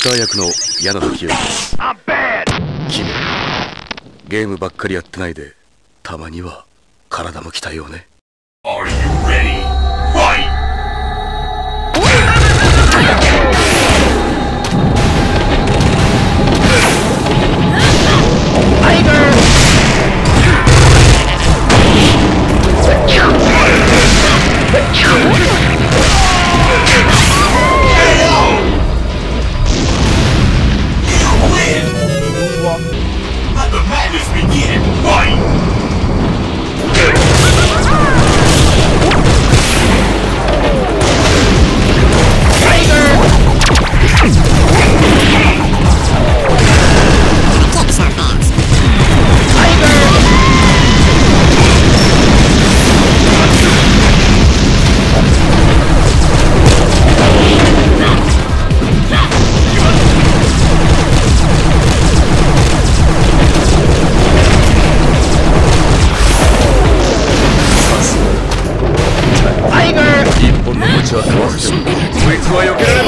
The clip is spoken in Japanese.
ター役の矢野時よ。君、ゲームばっかりやってないで、たまには体も鍛えようね。 Are you ready? Fight! Let the madness begin! Fight! Tiger! 一本の道はかわせてもこいつは避けられない。